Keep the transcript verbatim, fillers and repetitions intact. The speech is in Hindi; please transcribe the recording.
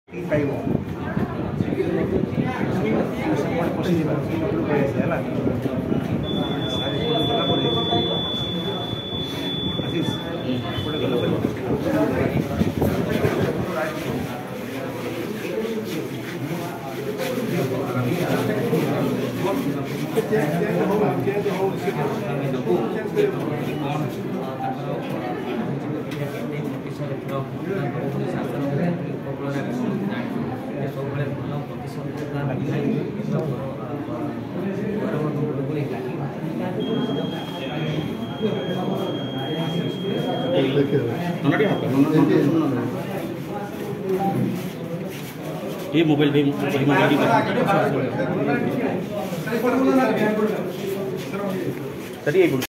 caigo. Se pone positiva, no creo que sea la. Así es. Por eso lo vemos. ये मोबाइल भी मोबाइल तरी